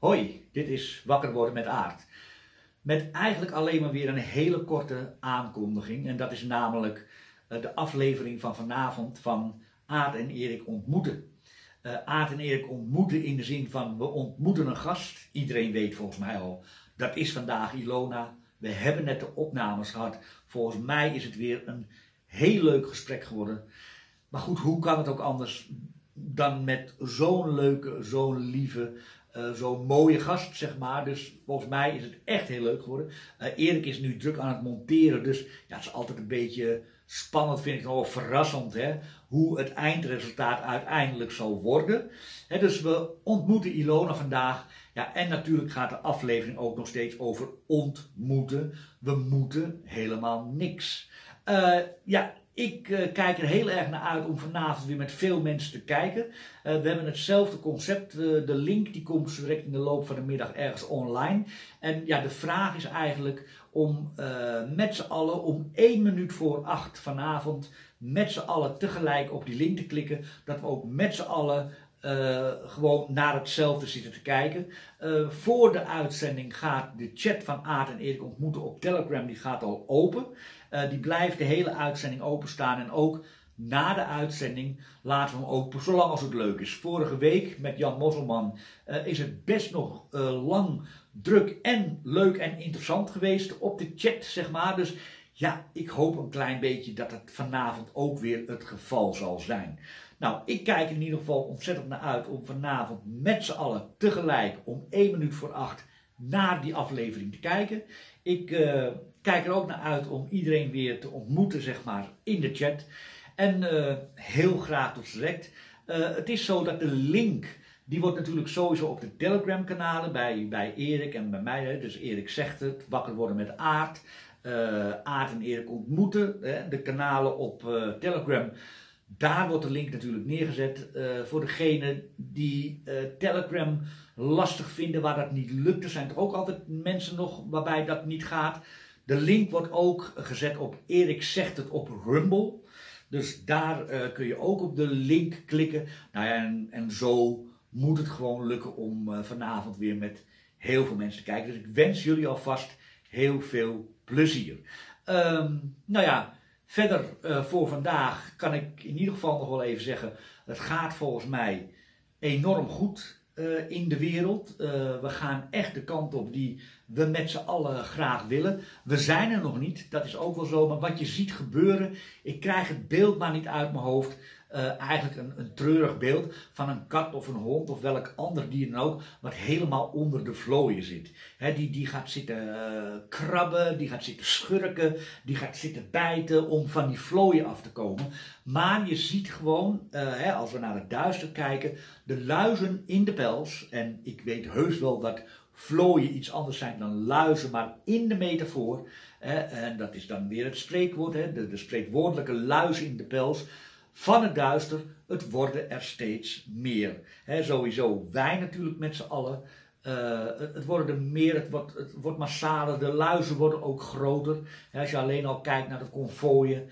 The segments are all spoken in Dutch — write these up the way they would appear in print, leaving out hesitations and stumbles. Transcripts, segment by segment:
Hoi, dit is Wakker worden met Aart. Met eigenlijk alleen maar weer een hele korte aankondiging. En dat is namelijk de aflevering van vanavond van Aart en Erik ontmoeten. Aart en Erik ontmoeten in de zin van we ontmoeten een gast. Iedereen weet volgens mij al, dat is vandaag Ilona. We hebben net de opnames gehad. Volgens mij is het weer een heel leuk gesprek geworden. Maar goed, hoe kan het ook anders dan met zo'n leuke, zo'n lieve, zo'n mooie gast, zeg maar. Dus volgens mij is het echt heel leuk geworden. Erik is nu druk aan het monteren, dus ja, het is altijd een beetje spannend, vind ik wel verrassend, hè, hoe het eindresultaat uiteindelijk zal worden. Dus we ontmoeten Ilona vandaag. Ja, en natuurlijk gaat de aflevering ook nog steeds over ontmoeten. We moeten helemaal niks. Ik kijk er heel erg naar uit om vanavond weer met veel mensen te kijken. We hebben hetzelfde concept. De link die komt direct in de loop van de middag ergens online. En ja, de vraag is eigenlijk om met z'n allen om 1 minuut voor 8 vanavond met z'n allen tegelijk op die link te klikken. Dat we ook met z'n allen gewoon naar hetzelfde zitten te kijken. Voor de uitzending gaat de chat van Aart en Erik ontmoeten op Telegram, die gaat al open. Die blijft de hele uitzending openstaan en ook na de uitzending laten we hem open, zolang als het leuk is. Vorige week met Jan Mosselman is het best nog lang druk en leuk en interessant geweest op de chat, zeg maar. Dus ja, ik hoop een klein beetje dat het vanavond ook weer het geval zal zijn. Nou, ik kijk er in ieder geval ontzettend naar uit om vanavond met z'n allen tegelijk om 1 minuut voor 8 naar die aflevering te kijken. Ik kijk er ook naar uit om iedereen weer te ontmoeten, zeg maar, in de chat. En heel graag tot direct. Het is zo dat de link, die wordt natuurlijk sowieso op de Telegram kanalen bij Erik en bij mij. Hè. Dus Erik zegt het, Wakker worden met Aart. Aart en Erik ontmoeten. De kanalen op Telegram. Daar wordt de link natuurlijk neergezet. Voor degenen die Telegram lastig vinden waar dat niet lukt. Er zijn toch ook altijd mensen nog waarbij dat niet gaat. De link wordt ook gezet op Erik zegt het op Rumble. Dus daar kun je ook op de link klikken. Nou ja, en zo moet het gewoon lukken om vanavond weer met heel veel mensen te kijken. Dus ik wens jullie alvast heel veel plezier. Verder voor vandaag kan ik in ieder geval nog wel even zeggen, het gaat volgens mij enorm goed in de wereld. We gaan echt de kant op die we met z'n allen graag willen. We zijn er nog niet, dat is ook wel zo, maar wat je ziet gebeuren, ik krijg het beeld maar niet uit mijn hoofd. Eigenlijk een treurig beeld van een kat of een hond of welk ander dier dan ook, wat helemaal onder de vlooien zit. Die gaat zitten krabben, die gaat zitten schurken, die gaat zitten bijten om van die vlooien af te komen. Maar je ziet gewoon, als we naar het duister kijken, de luizen in de pels. En ik weet heus wel dat vlooien iets anders zijn dan luizen, maar in de metafoor, en dat is dan weer het spreekwoord, de spreekwoordelijke luizen in de pels. Van het duister, het worden er steeds meer. Sowieso wij natuurlijk met z'n allen. Het worden er meer, het wordt massaler. De luizen worden ook groter. Als je alleen al kijkt naar de konvooien.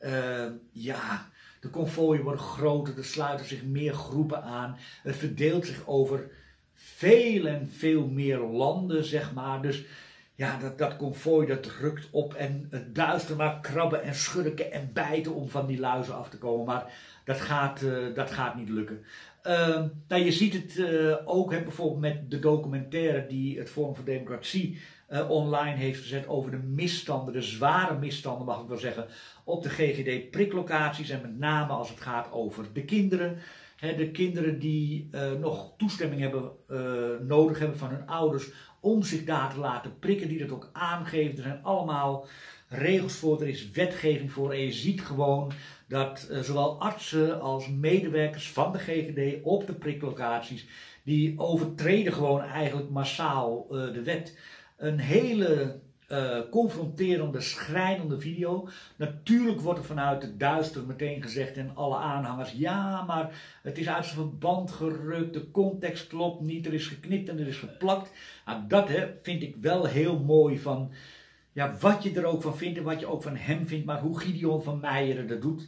De konvooien worden groter. Er sluiten zich meer groepen aan. Het verdeelt zich over veel en veel meer landen, zeg maar. Dus ja, dat konvooi dat rukt op en het duister maar krabben en schurken en bijten om van die luizen af te komen. Maar dat gaat niet lukken. Je ziet het ook bijvoorbeeld met de documentaire die het Forum voor Democratie online heeft gezet over de misstanden, de zware misstanden mag ik wel zeggen, op de GGD-priklocaties en met name als het gaat over de kinderen. De kinderen die nog toestemming nodig hebben van hun ouders om zich daar te laten prikken, die dat ook aangeven. Er zijn allemaal regels voor, er is wetgeving voor. En je ziet gewoon dat zowel artsen als medewerkers van de GGD op de priklocaties, die overtreden gewoon eigenlijk massaal de wet. Een hele confronterende, schrijnende video. Natuurlijk wordt er vanuit het duister meteen gezegd en alle aanhangers, ja, maar het is uit zijn verband gerukt, de context klopt niet, er is geknipt en er is geplakt. Nou, dat vind ik wel heel mooi van, ja, wat je er ook van vindt en wat je ook van hem vindt, maar hoe Gideon van Meijeren dat doet.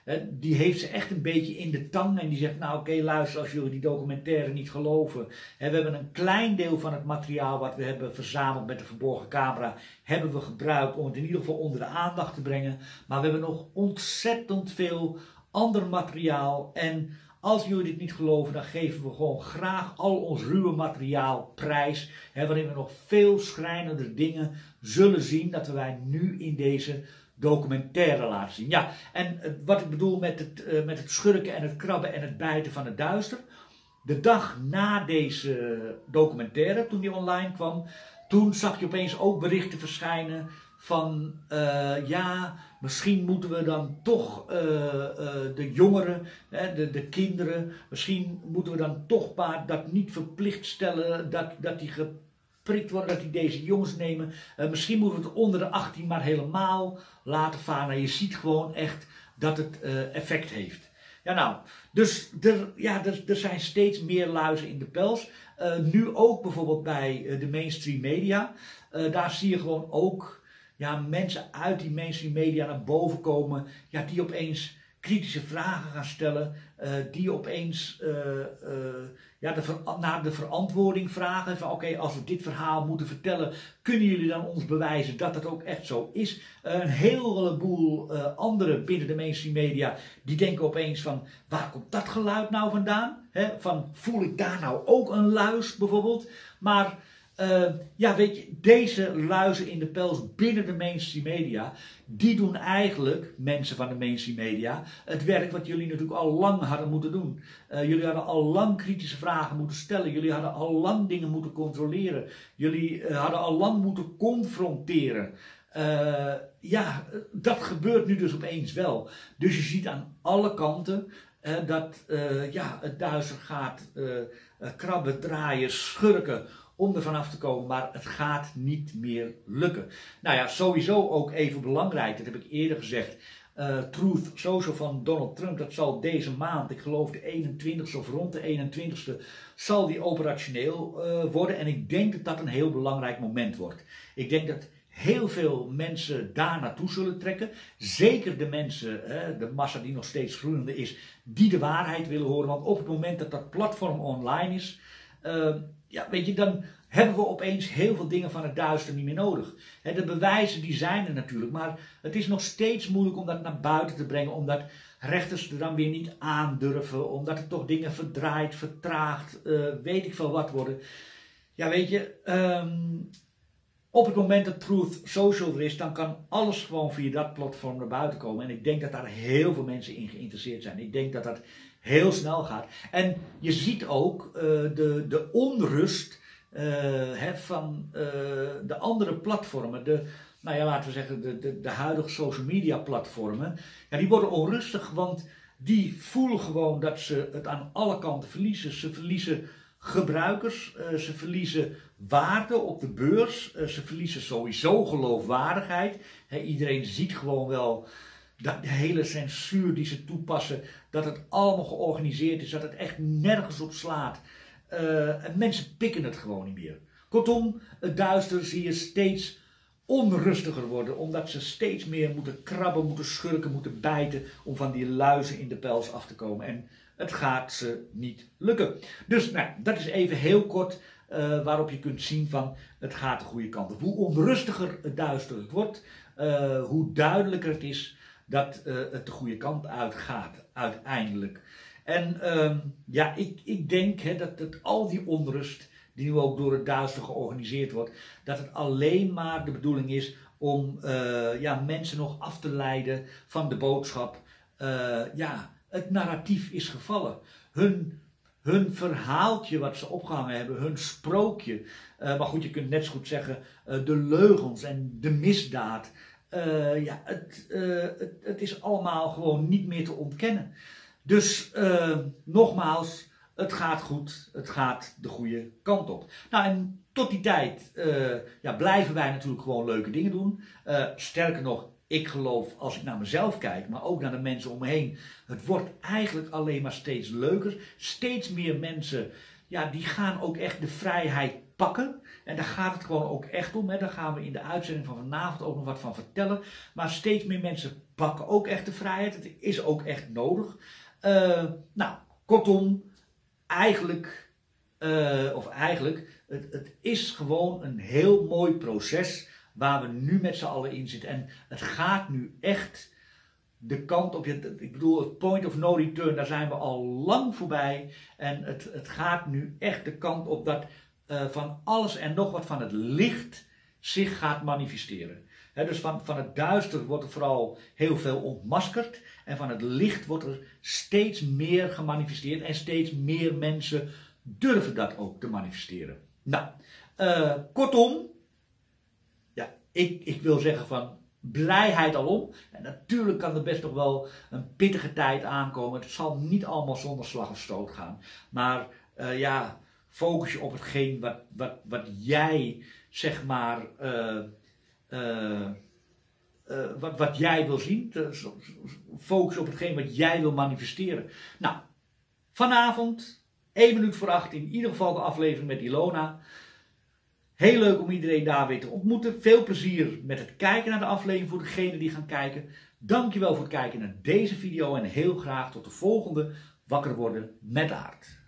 Die heeft ze echt een beetje in de tang en die zegt, nou oké, luister, als jullie die documentaire niet geloven. We hebben een klein deel van het materiaal wat we hebben verzameld met de verborgen camera, hebben we gebruikt om het in ieder geval onder de aandacht te brengen. Maar we hebben nog ontzettend veel ander materiaal en als jullie dit niet geloven, dan geven we gewoon graag al ons ruwe materiaal prijs. Waarin we nog veel schrijnender dingen zullen zien dat wij nu in deze documentaire laten zien. Ja, en wat ik bedoel met het schurken en het krabben en het bijten van het duister. De dag na deze documentaire, toen die online kwam, toen zag je opeens ook berichten verschijnen van ja, misschien moeten we dan toch de jongeren, de kinderen, misschien moeten we dan toch maar dat niet verplicht stellen dat die geprikt worden, dat die deze jongens nemen. Misschien moeten we het onder de 18 maar helemaal laten varen. Nou, je ziet gewoon echt dat het effect heeft. Ja, nou, dus er zijn steeds meer luizen in de pels. Nu ook bijvoorbeeld bij de mainstream media. Daar zie je gewoon ook mensen uit die mainstream media naar boven komen. Ja, die opeens kritische vragen gaan stellen. Die opeens naar de verantwoording vragen. Van oké, als we dit verhaal moeten vertellen, kunnen jullie dan ons bewijzen dat dat ook echt zo is? Een heleboel anderen binnen de mainstream media, die denken opeens van, waar komt dat geluid nou vandaan? Van, voel ik daar nou ook een luis bijvoorbeeld? Maar weet je, deze luizen in de pels binnen de mainstream media, die doen eigenlijk, mensen van de mainstream media, het werk wat jullie natuurlijk al lang hadden moeten doen. Jullie hadden al lang kritische vragen moeten stellen. Jullie hadden al lang dingen moeten controleren. Jullie hadden al lang moeten confronteren. Dat gebeurt nu dus opeens wel. Dus je ziet aan alle kanten dat het duister gaat krabben, draaien, schurken om er vanaf te komen, maar het gaat niet meer lukken. Nou ja, sowieso ook even belangrijk, dat heb ik eerder gezegd, Truth Social van Donald Trump, dat zal deze maand, ik geloof de 21ste of rond de 21ste, zal die operationeel worden. En ik denk dat dat een heel belangrijk moment wordt. Ik denk dat heel veel mensen daar naartoe zullen trekken. Zeker de mensen, de massa die nog steeds groeiende is, die de waarheid willen horen. Want op het moment dat dat platform online is, dan hebben we opeens heel veel dingen van het duister niet meer nodig. De bewijzen die zijn er natuurlijk, maar het is nog steeds moeilijk om dat naar buiten te brengen, omdat rechters er dan weer niet aandurven, omdat er toch dingen verdraaid, vertraagd, weet ik veel wat worden. Ja, weet je, op het moment dat Truth Social er is, dan kan alles gewoon via dat platform naar buiten komen. En ik denk dat daar heel veel mensen in geïnteresseerd zijn. Ik denk dat dat heel snel gaat. En je ziet ook de onrust van de andere platformen. Laten we zeggen, de huidige social media platformen. Ja, die worden onrustig, want die voelen gewoon dat ze het aan alle kanten verliezen. Ze verliezen gebruikers, ze verliezen waarde op de beurs, ze verliezen sowieso geloofwaardigheid. Iedereen ziet gewoon wel dat de hele censuur die ze toepassen, dat het allemaal georganiseerd is, dat het echt nergens op slaat. En mensen pikken het gewoon niet meer. Kortom, het duister zie je steeds onrustiger worden, omdat ze steeds meer moeten krabben, moeten schurken, moeten bijten om van die luizen in de pels af te komen. En het gaat ze niet lukken. Dus dat is even heel kort waarop je kunt zien van het gaat de goede kant op. Hoe onrustiger het duister het wordt, hoe duidelijker het is dat het de goede kant uitgaat uiteindelijk. En ik denk dat al die onrust die nu ook door het duister georganiseerd wordt, dat het alleen maar de bedoeling is om mensen nog af te leiden van de boodschap. Het narratief is gevallen. Hun verhaaltje wat ze opgehangen hebben, hun sprookje. Maar goed, je kunt net zo goed zeggen de leugens en de misdaad. Het is allemaal gewoon niet meer te ontkennen. Dus nogmaals, het gaat goed, het gaat de goede kant op. Nou, en tot die tijd blijven wij natuurlijk gewoon leuke dingen doen. Sterker nog, ik geloof, als ik naar mezelf kijk, maar ook naar de mensen om me heen, het wordt eigenlijk alleen maar steeds leuker. Steeds meer mensen ja, die gaan ook echt de vrijheid pakken. En daar gaat het gewoon ook echt om. Hè. Daar gaan we in de uitzending van vanavond ook nog wat van vertellen. Maar steeds meer mensen pakken ook echt de vrijheid. Het is ook echt nodig. Nou, kortom, eigenlijk, het is gewoon een heel mooi proces waar we nu met z'n allen in zitten. En het gaat nu echt de kant op, ik bedoel, het point of no return, daar zijn we al lang voorbij. En het gaat nu echt de kant op dat van alles en nog wat van het licht zich gaat manifesteren. He, dus van het duister wordt er vooral heel veel ontmaskerd. En van het licht wordt er steeds meer gemanifesteerd. En steeds meer mensen durven dat ook te manifesteren. Nou, kortom, ja, ik wil zeggen van blijheid alom. En natuurlijk kan er best nog wel een pittige tijd aankomen. Het zal niet allemaal zonder slag of stoot gaan. Maar ja, focus je op hetgeen wat jij, zeg maar, wat jij wil zien. Focus op hetgeen wat jij wil manifesteren. Nou, vanavond, 1 minuut voor 8, in ieder geval de aflevering met Ilona. Heel leuk om iedereen daar weer te ontmoeten. Veel plezier met het kijken naar de aflevering voor degenen die gaan kijken. Dankjewel voor het kijken naar deze video en heel graag tot de volgende Wakker worden met Aart.